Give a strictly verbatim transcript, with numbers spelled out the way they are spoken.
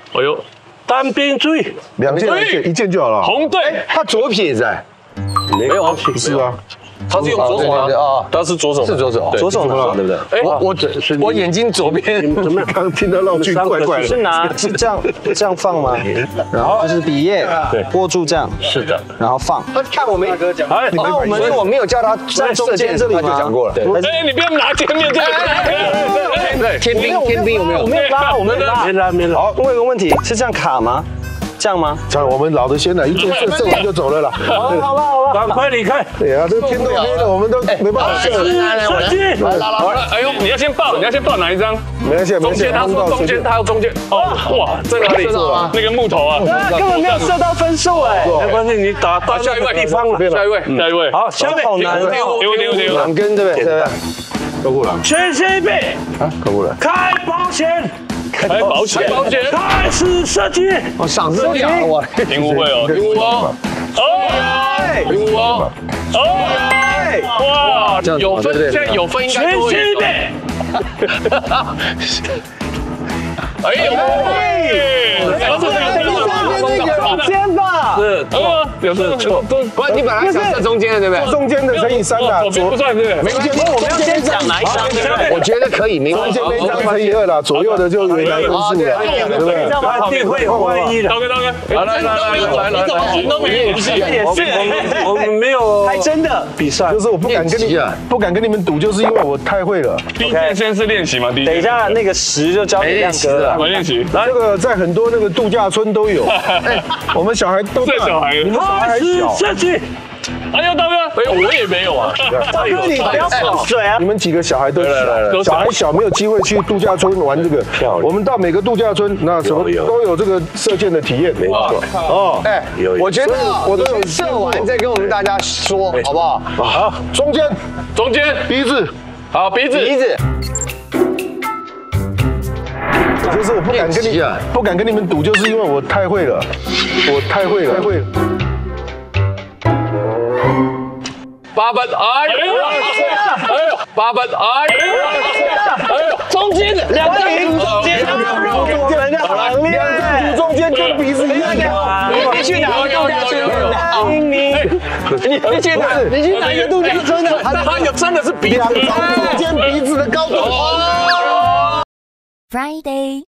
哎呦，单边追， 两件一件一件就好了。 红队， 他左撇子哎， 没有啊， 不是啊， 他是用左手啊，他是左手， 是左手， 左手拿， 对不对？ 哎，我我我眼睛左边， 怎么刚听到绕句怪怪的？ 是拿是这样这样放吗？然后就是笔叶， 对， 握住这样， 是的， 然后放。 他看我没讲， 哎， 那我们所以我没有叫他在中间这里他就讲过了。对， 哎，你不要拿前面这个， 对，天兵天兵有没有？ 我没有拉，我没有拉， 没拉没拉。 好，问一个问题，是这样卡吗？这样吗？ 这样我们老的先来，一箭射射完就走了啦。 好了好了好了， 赶快离开！ 对啊，这天都黑了，我们都没办法射。 射击！ 好了，哎呦，你要先报，你要先报哪一张？ 没关系，没中关系。 间他说中间，他要中间。哦，哇，在哪里？那个木头啊。 根本没有射到分数哎。 没关系，你打到下一位地方了。 下一位，下一位。 好，下面好难哦。 丢丢丢！ 两根对不对？对不对？ 高过来全线预备， 啊，高过来。 开保险， 开保险，保险， 开始射击。 我赏识了我。 零误会哦，零误哦。哦，零误哦。哦，哇，有分，现在有分应该全多线预备。 哎呦，两次两次中间吧。 是， 呃，有这错，都不是你本来想射中间的对不对？ 中间的乘以三啦， 左边不算对不对？ 没关系， 我们要先讲哪一张？ 我觉得可以，没关系。 中间那张乘以二啦，左右的就原来分数了，对不对？ 一定会有万一的。 大哥大哥，来来来来来来来，都没演戏， 也是， 我们没有还真的比赛， 就是我不敢跟你不敢跟你们赌，就是因为我太会了。 第一件先是练习嘛，第一等一下那个十就交给亮哥了。 我练习， 这个在很多那个度假村都有，哎，我们小孩都这小孩， 你们小孩还小， 射击。 哎呦大哥，哎我也没有啊， 大哥你不要跑水啊！ 你们几个小孩都小，小孩小没有机会去度假村玩这个。我们到每个度假村，那什么都有这个射箭的体验，没错。哦， 哎，我觉得我都有射完再跟我们大家说，好不好？ 好，中间中间鼻子， 好鼻子鼻子。 就是我不敢跟你不敢跟你们赌，就是因为我太会了，我太会了，太会了。 八分，哎呦，哎呦，八分，哎呦，哎呦， 中间的两个人中间，中间的行列， 两个中间跟鼻子一样的。 你去哪个度假村？你你去哪？你去哪个度假村的？ 那他有真的是鼻子， 两张中间鼻子的高度。 Friday。